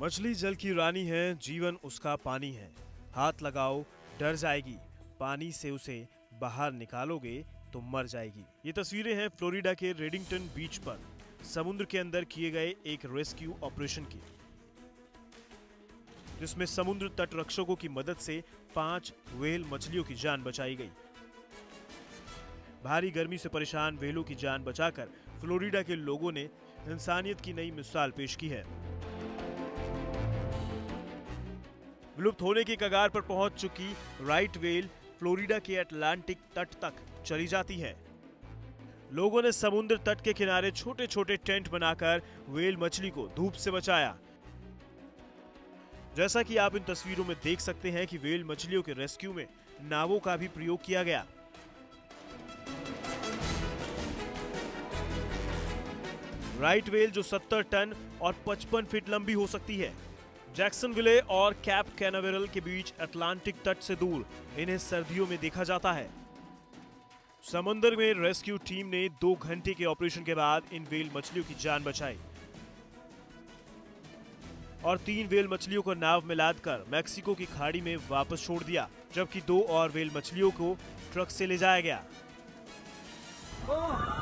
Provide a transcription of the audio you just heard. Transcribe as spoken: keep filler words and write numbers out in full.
मछली जल की रानी है, जीवन उसका पानी है। हाथ लगाओ डर जाएगी, पानी से उसे बाहर निकालोगे तो मर जाएगी। ये तस्वीरें हैं फ्लोरिडा के रेडिंगटन बीच पर समुद्र के अंदर किए गए एक रेस्क्यू ऑपरेशन की, जिसमें समुद्र तट रक्षकों की मदद से पांच व्हेल मछलियों की जान बचाई गई। भारी गर्मी से परेशान व्हेलों की जान बचाकर फ्लोरिडा के लोगों ने इंसानियत की नई मिसाल पेश की है। विलुप्त होने की कगार पर पहुंच चुकी राइट व्हेल फ्लोरिडा के अटलांटिक तट तक चली जाती है। लोगों ने समुद्र तट के किनारे छोटे छोटे टेंट बनाकर व्हेल मछली को धूप से बचाया। जैसा कि आप इन तस्वीरों में देख सकते हैं कि व्हेल मछलियों के रेस्क्यू में नावों का भी प्रयोग किया गया। राइट व्हेल जो सत्तर टन और पचपन फीट लंबी हो सकती है, जैक्सनविले और कैप कैनावेरल के बीच अटलांटिक तट से दूर इन्हें सर्दियों में देखा जाता है। समंदर में रेस्क्यू टीम ने दो घंटे के ऑपरेशन के बाद इन व्हेल मछलियों की जान बचाई और तीन व्हेल मछलियों को नाव में लादकर मैक्सिको की खाड़ी में वापस छोड़ दिया, जबकि दो और व्हेल मछलियों को ट्रक से ले जाया गया।